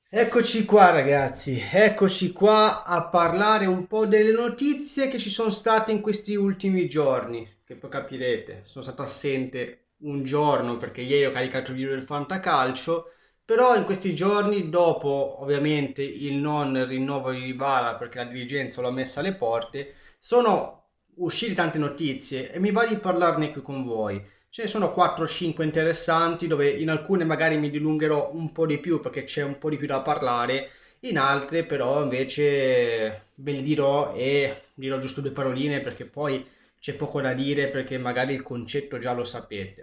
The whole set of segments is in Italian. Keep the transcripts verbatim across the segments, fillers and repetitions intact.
Eccoci qua ragazzi, eccoci qua a parlare un po' delle notizie che ci sono state in questi ultimi giorni, che poi capirete, sono stato assente un giorno perché ieri ho caricato il video del Fantacalcio, però in questi giorni, dopo ovviamente il non rinnovo di Dybala perché la dirigenza l'ha messa alle porte, sono uscite tante notizie e mi va di parlarne qui con voi. Ce ne sono quattro o cinque interessanti dove in alcune magari mi dilungherò un po' di più perché c'è un po' di più da parlare, in altre però invece ve le dirò e dirò giusto due paroline perché poi c'è poco da dire perché magari il concetto già lo sapete.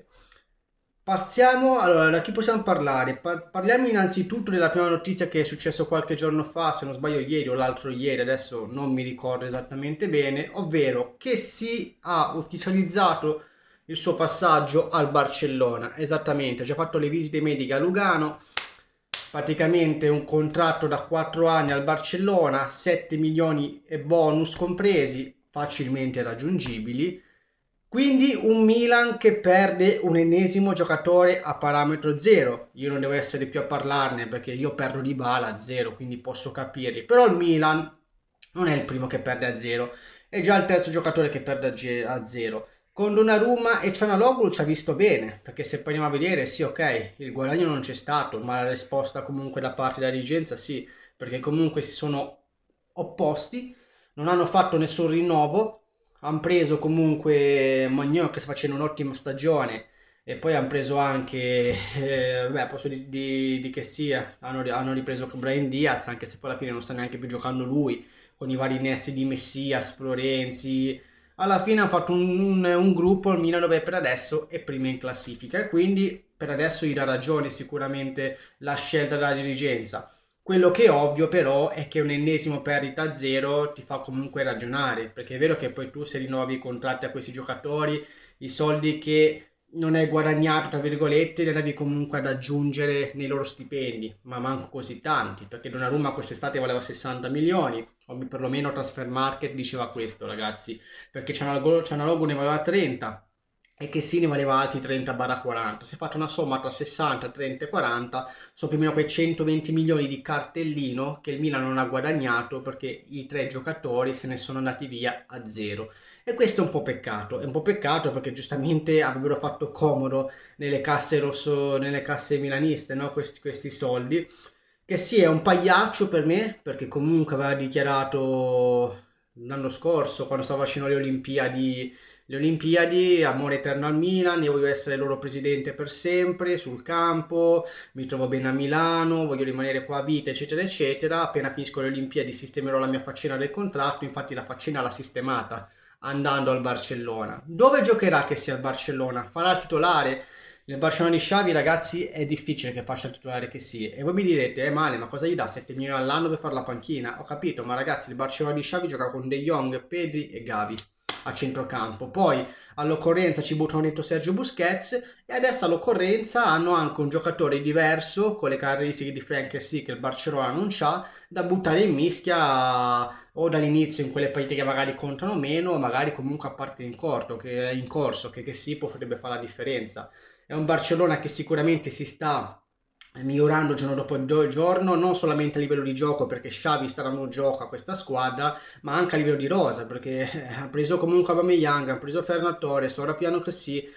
Partiamo, allora, da chi possiamo parlare? Par- parliamo innanzitutto della prima notizia che è successo qualche giorno fa, se non sbaglio ieri o l'altro ieri, adesso non mi ricordo esattamente bene, ovvero che si ha ufficializzato il suo passaggio al Barcellona. Esattamente, ha già fatto le visite mediche a Lugano, praticamente un contratto da quattro anni al Barcellona, sette milioni e bonus compresi, facilmente raggiungibili. Quindi un Milan che perde un ennesimo giocatore a parametro zero. Io non devo essere più a parlarne perché io perdo di bala a zero, quindi posso capirli. Però il Milan non è il primo che perde a zero, è già il terzo giocatore che perde a ge- a zero. Con Donnarumma e Cianaloglu ci ha visto bene, perché se poi andiamo a vedere, sì, ok, il guadagno non c'è stato, ma la risposta comunque da parte della dirigenza sì, perché comunque si sono opposti, non hanno fatto nessun rinnovo, hanno preso comunque Magnò che sta facendo un'ottima stagione e poi hanno preso anche, eh, beh, posso di, di- di che sia, hanno, hanno ripreso Brahim Diaz, anche se poi alla fine non sta neanche più giocando lui, con i vari innesti di Messias, Florenzi. Alla fine hanno fatto un, un- un gruppo, il Milan dove per adesso è prima in classifica e quindi per adesso gli dà ragione sicuramente la scelta della dirigenza. Quello che è ovvio però è che un ennesimo perdita a zero ti fa comunque ragionare, perché è vero che poi tu se rinnovi i contratti a questi giocatori, i soldi che non hai guadagnato, tra virgolette, li devi comunque ad aggiungere nei loro stipendi, ma manco così tanti, perché Donnarumma quest'estate valeva sessanta milioni, o perlomeno Transfer Market diceva questo, ragazzi, perché Cianaloglu ne valeva trenta e che sì ne valeva altri trenta quaranta. Si è fatta una somma tra sessanta, trenta e quaranta, sono più o meno quei centoventi milioni di cartellino che il Milan non ha guadagnato perché i tre giocatori se ne sono andati via a zero. E questo è un po' peccato, è un po' peccato perché giustamente avrebbero fatto comodo nelle casse rosso, nelle casse milaniste, no? Questi, questi soldi. Che sì, è un pagliaccio per me, perché comunque aveva dichiarato l'anno scorso, quando stava facendo le Olimpiadi, le Olimpiadi, amore eterno al Milan, io voglio essere il loro presidente per sempre, sul campo, mi trovo bene a Milano, voglio rimanere qua a vita, eccetera, eccetera. Appena finisco le Olimpiadi sistemerò la mia faccina del contratto, infatti la faccina l'ha sistemata andando al Barcellona. Dove giocherà che sia il Barcellona? Farà il titolare? Nel Barcellona di Xavi, ragazzi, è difficile che faccia il titolare che sia. E voi mi direte, è male, ma cosa gli dà? sette milioni all'anno per fare la panchina? Ho capito, ma ragazzi, il Barcellona di Xavi gioca con De Jong, Pedri e Gavi a centrocampo. Poi all'occorrenza ci buttano dentro Sergio Busquets e adesso all'occorrenza hanno anche un giocatore diverso con le caratteristiche di Frank sì che il Barcellona non c'ha da buttare in mischia o dall'inizio in quelle partite che magari contano meno o magari comunque a parte in corto che, in corso che, che sì potrebbe fare la differenza. È un Barcellona che sicuramente si sta migliorando giorno dopo giorno, non solamente a livello di gioco perché Xavi sta dando gioco a questa squadra, ma anche a livello di rosa perché eh, ha preso comunque Aubameyang, ha preso Ferran Torres, ora piano che sì,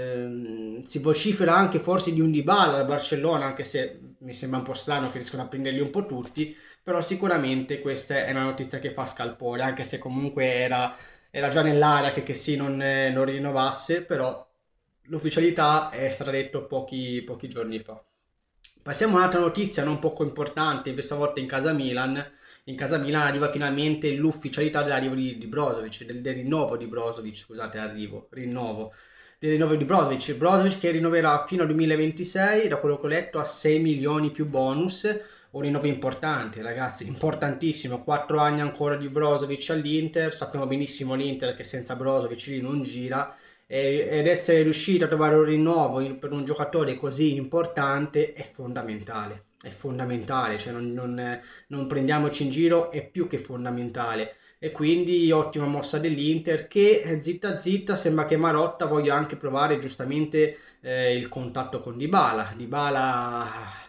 ehm, si vocifera anche forse di un Dybala al Barcellona, anche se mi sembra un po' strano che riescono a prenderli un po' tutti, però sicuramente questa è una notizia che fa scalpore, anche se comunque era, era già nell'area che, che sì non, eh, non rinnovasse, però l'ufficialità è stata detta pochi, pochi giorni fa. Passiamo a un'altra notizia non poco importante, questa volta in casa Milan. In casa Milan arriva finalmente l'ufficialità dell'arrivo di, di Brozovic, del, del rinnovo di Brozovic, scusate, arrivo, rinnovo, del rinnovo di Brozovic. Brozovic che rinnoverà fino al duemilaventisei, da quello che ho letto, a sei milioni più bonus. Un rinnovo importante, ragazzi, importantissimo. quattro anni ancora di Brozovic all'Inter. Sappiamo benissimo l'Inter che senza Brozovic lì non gira e- ed essere riuscito a trovare un rinnovo in- per un giocatore così importante è fondamentale. È fondamentale, cioè non, non- non prendiamoci in giro, è più che fondamentale. E quindi ottima mossa dell'Inter che eh, zitta zitta sembra che Marotta voglia anche provare giustamente eh, il contatto con Dybala. Dybala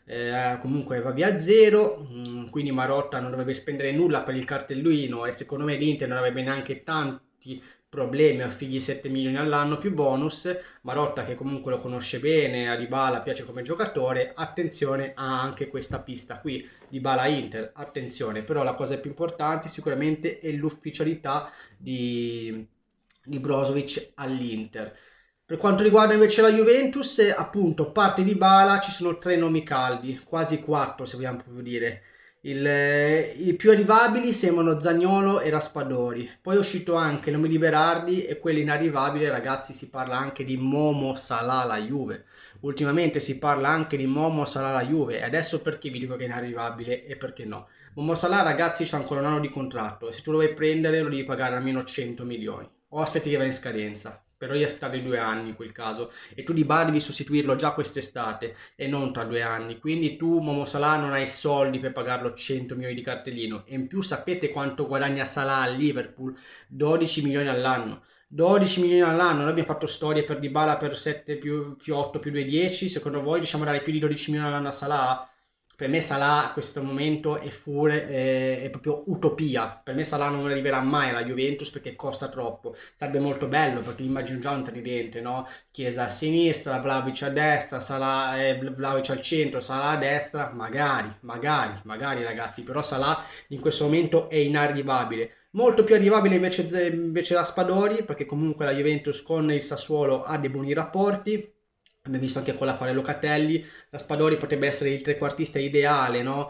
eh, comunque va via a zero, mm, quindi Marotta non dovrebbe spendere nulla per il cartellino e secondo me l'Inter non avrebbe neanche tanti problemi a figli sette milioni all'anno più bonus. Marotta che comunque lo conosce bene, a Dybala piace come giocatore, attenzione ha anche questa pista qui, Dybala Inter, attenzione, però la cosa più importante sicuramente è l'ufficialità di, di Brozovic all'Inter. Per quanto riguarda invece la Juventus, eh, appunto, parte di Bala, ci sono tre nomi caldi, quasi quattro se vogliamo proprio dire. Il, eh, I più arrivabili sembrano Zaniolo e Raspadori. Poi è uscito anche il nome di Berardi e quello inarrivabile, ragazzi, si parla anche di Momo Salah alla Juve. Ultimamente si parla anche di Momo Salah alla Juve e adesso perché vi dico che è inarrivabile e perché no? Momo Salah, ragazzi, c'ha ancora un anno di contratto e se tu lo vuoi prendere lo devi pagare almeno cento milioni o aspetti che va in scadenza. Però devi aspettare due anni in quel caso e tu di Bala devi sostituirlo già quest'estate e non tra due anni. Quindi tu, Momo Salah, non hai soldi per pagarlo cento milioni di cartellino. E in più sapete quanto guadagna Salah al Liverpool? dodici milioni all'anno. dodici milioni all'anno, noi abbiamo fatto storie per Dybala per sette più, più otto più due, dieci. Secondo voi riusciamo a dare più di dodici milioni all'anno a Salah? Per me Salah a questo momento è, fure, è, è proprio utopia. Per me Salah non arriverà mai alla Juventus perché costa troppo. Sarebbe molto bello perché immagino già un tridente, no? Chiesa a sinistra, Vlahovic a destra, Salah, eh, Vlahovic al centro, Salah a destra. Magari, magari, magari ragazzi. Però Salah in questo momento è inarrivabile. Molto più arrivabile invece, invece Raspadori perché comunque la Juventus con il Sassuolo ha dei buoni rapporti. Abbiamo visto anche con la fare Locatelli, Raspadori potrebbe essere il trequartista ideale, no?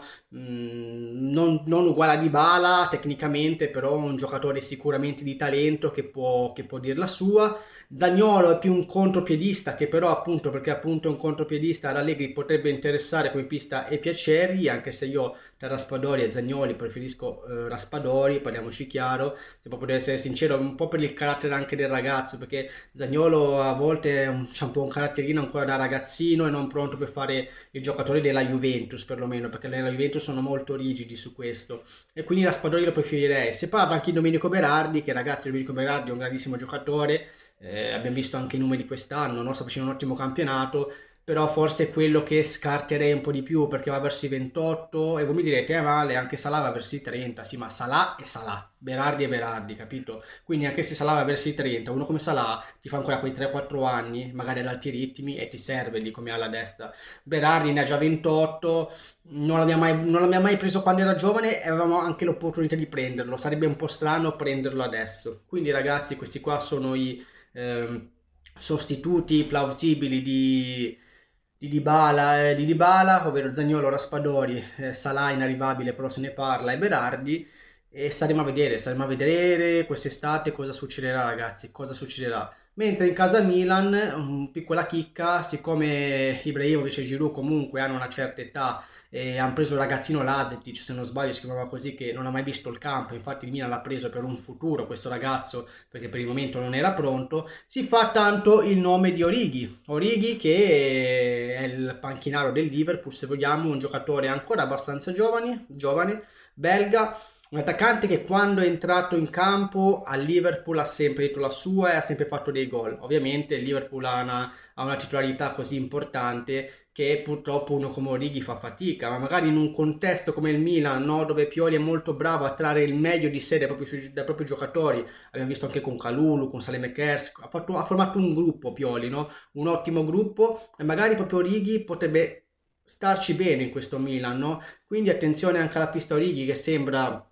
Mm, non, non uguale a Dybala tecnicamente, però un giocatore sicuramente di talento che può, che può dire la sua. Zaniolo è più un contropiedista che però appunto perché appunto è un contropiedista ad Allegri potrebbe interessare come pista e piacergli, anche se io tra Raspadori e Zanioli preferisco eh, Raspadori, parliamoci chiaro, se proprio devo essere sincero, un po' per il carattere anche del ragazzo, perché Zaniolo a volte c'ha un po' un caratterino ancora da ragazzino e non pronto per fare il giocatore della Juventus perlomeno, perché nella Juventus sono molto rigidi su questo e quindi Raspadori lo preferirei. Se parla anche di Domenico Berardi, che ragazzi Domenico Berardi è un grandissimo giocatore, eh, abbiamo visto anche i numeri quest'anno, no? Sta facendo un ottimo campionato, però forse è quello che scarterei un po' di più perché va verso i ventotto e voi mi direte, eh male, anche Salah va verso i trenta, sì ma Salah è Salah, Berardi è Berardi, capito? Quindi anche se Salah va verso i trenta, uno come Salah ti fa ancora quei tre quattro anni, magari ad alti ritmi e ti serve lì come alla destra. Berardi ne ha già ventotto, non l'abbiamo mai, non l'abbiamo mai preso quando era giovane e avevamo anche l'opportunità di prenderlo, sarebbe un po' strano prenderlo adesso. Quindi ragazzi questi qua sono i ehm, sostituti plausibili di di Dybala, eh, di Dybala, ovvero Zaniolo, Raspadori, eh, Salah inarrivabile, però se ne parla, e Berardi. E staremo a vedere, staremo a vedere quest'estate cosa succederà, ragazzi, cosa succederà. Mentre in casa Milan, un piccola chicca, siccome Ibrahimovic e Giroud comunque hanno una certa età e hanno preso il ragazzino Lazetic, se non sbaglio si chiamava così, che non ha mai visto il campo, infatti il Milan l'ha preso per un futuro questo ragazzo, perché per il momento non era pronto, si fa tanto il nome di Origi. Origi che è il panchinaro del Liverpool, se vogliamo, un giocatore ancora abbastanza giovane, giovane belga, un attaccante che quando è entrato in campo al Liverpool ha sempre detto la sua e ha sempre fatto dei gol. Ovviamente il Liverpool ha una, ha una titolarità così importante che purtroppo uno come Origi fa fatica, ma magari in un contesto come il Milan, no, dove Pioli è molto bravo a trarre il meglio di sé dai propri, dai propri giocatori, abbiamo visto anche con Kalulu, con Saelemaekers, ha, fatto, ha formato un gruppo Pioli, no? Un ottimo gruppo e magari proprio Origi potrebbe starci bene in questo Milan, no? Quindi attenzione anche alla pista Origi che sembra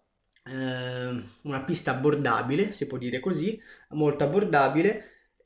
eh, una pista abbordabile, si può dire così, molto abbordabile.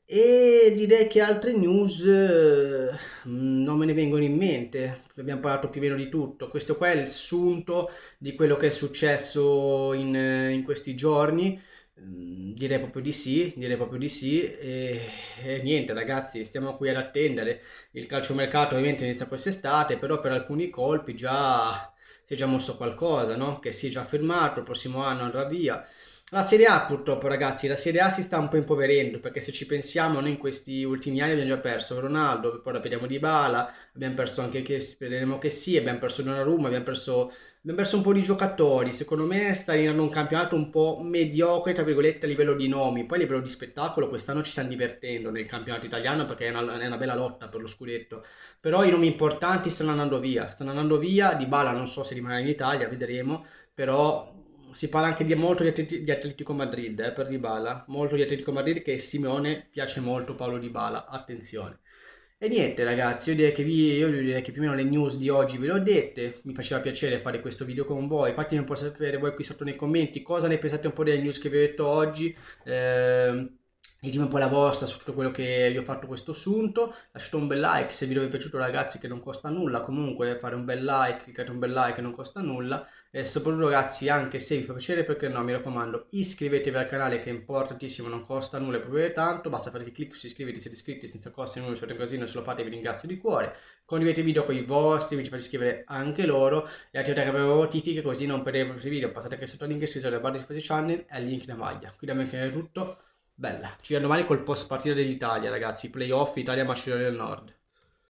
E direi che altre news eh, non me ne vengono in mente, abbiamo parlato più o meno di tutto. Questo qua è il sunto di quello che è successo in, in questi giorni. Mm, Direi proprio di sì, direi proprio di sì. E, e niente, ragazzi, stiamo qui ad attendere. Il calciomercato ovviamente inizia quest'estate, però per alcuni colpi già si è già mosso qualcosa, no? Che si è già fermato, il prossimo anno andrà via. La Serie A purtroppo ragazzi, la Serie A si sta un po' impoverendo perché se ci pensiamo noi in questi ultimi anni abbiamo già perso Ronaldo, poi ora perdiamo Dybala, abbiamo perso anche che speriamo che sì, abbiamo perso Donnarumma, abbiamo perso, abbiamo perso un po' di giocatori. Secondo me sta diventando un campionato un po' mediocre tra virgolette a livello di nomi, poi a livello di spettacolo quest'anno ci stiamo divertendo nel campionato italiano perché è una, è una bella lotta per lo scudetto, però i nomi importanti stanno andando via, stanno andando via, Dybala non so se rimarrà in Italia, vedremo, però si parla anche di molto di, Atleti- di Atletico Madrid, eh, per Dybala, molto di Atletico Madrid che Simeone piace molto Paolo Dybala, attenzione. E niente ragazzi, io direi che, vi, io direi che più o meno le news di oggi ve le ho dette, mi faceva piacere fare questo video con voi, fatemi un po' sapere voi qui sotto nei commenti cosa ne pensate un po' delle news che vi ho detto oggi, ehm, ditemi un po' la vostra su tutto quello che vi ho fatto questo assunto, lasciate un bel like se il video vi è piaciuto ragazzi che non costa nulla, comunque fare un bel like, cliccate un bel like che non costa nulla, e soprattutto ragazzi, anche se vi fa piacere, perché no, mi raccomando, iscrivetevi al canale che è importantissimo, non costa nulla e proprio tanto, basta fare clic su iscrivetevi, siete iscritti senza costi, nulla, se fate un casino, se lo fate vi ringrazio di cuore. Condividete il video con i vostri amici, fate iscrivere anche loro e attivate le notifiche così non perdete i prossimi video. Passate anche sotto il link iscrizione alla barra di iscrizione channel e al link in maglia. Qui da me che è tutto, bella. Ci vediamo domani col post partita dell'Italia ragazzi, playoff Italia-Macedonia del Nord.